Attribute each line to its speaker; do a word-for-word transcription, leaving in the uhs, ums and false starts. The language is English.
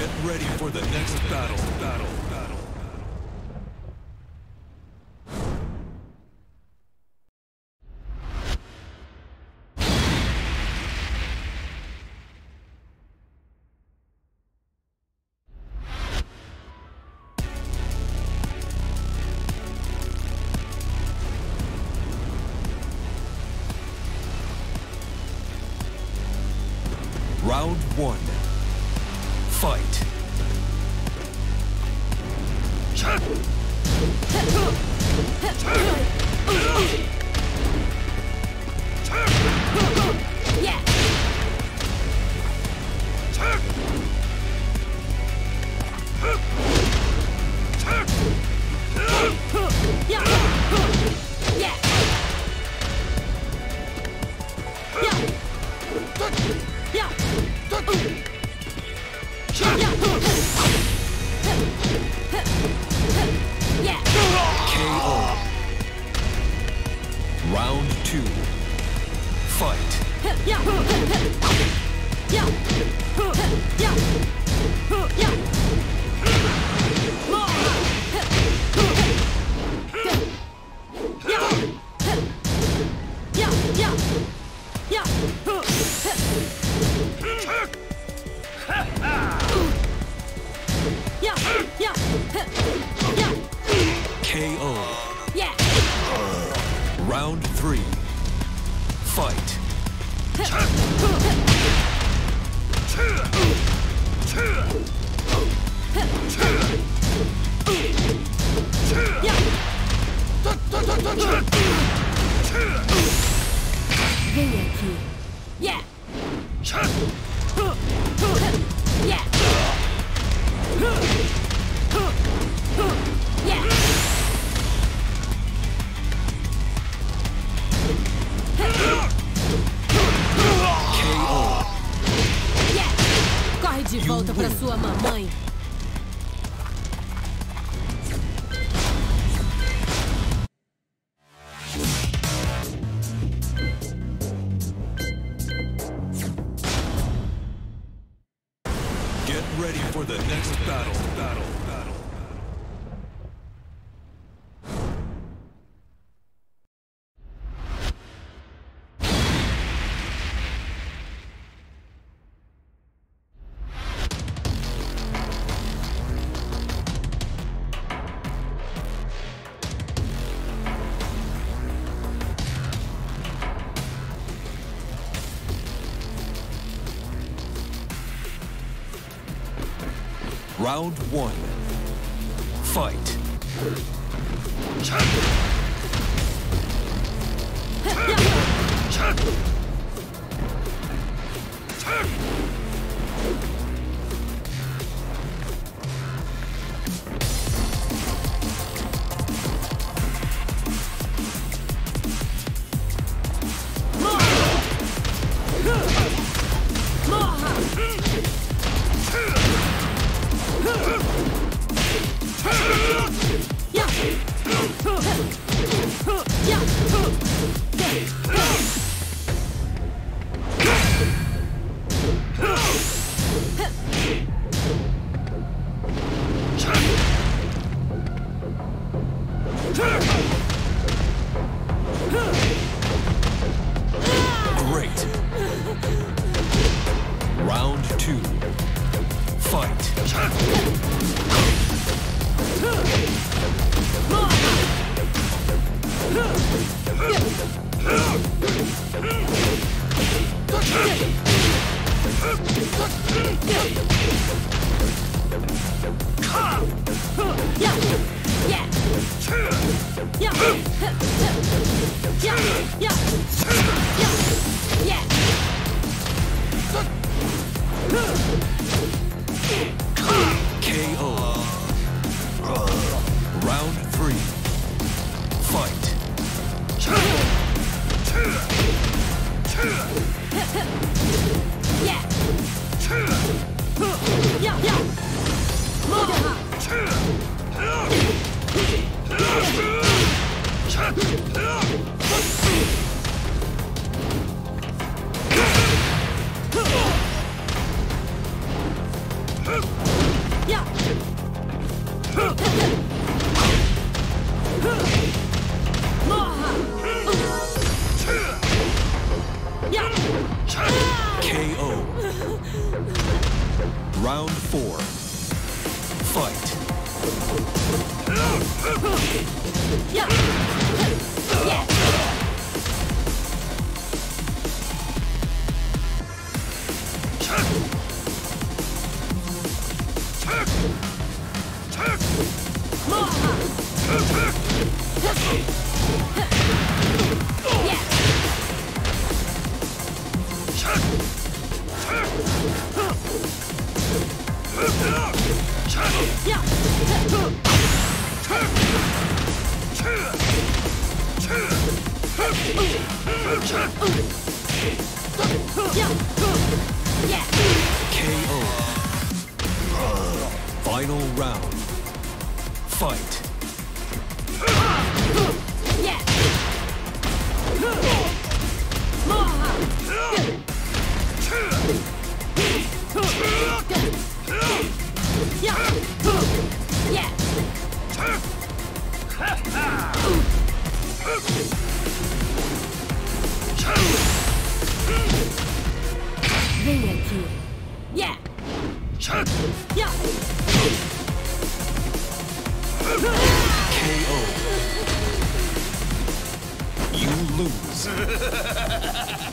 Speaker 1: Get ready for the next battle. Battle. Battle. Round one. Fight.
Speaker 2: Yeah.
Speaker 1: K O. Round two. Fight. K O.
Speaker 2: Yeah.
Speaker 1: Round three. Fight.
Speaker 2: Vem aqui. Yeah. Yeah. Yeah.
Speaker 1: K O.
Speaker 2: Yeah. Corre de volta pra sua mamãe.
Speaker 1: Get ready for the next battle. Battle. Battle. Round one. Fight. Great. Round two. Fight. K O. Round three. Fight.
Speaker 2: Yeah.
Speaker 1: K O. Round four. Fight.
Speaker 2: Yeah. Yeah.
Speaker 1: K O. Final round. Fight.
Speaker 2: Vem aqui. Yeah. Yeah.
Speaker 1: K O. You lose.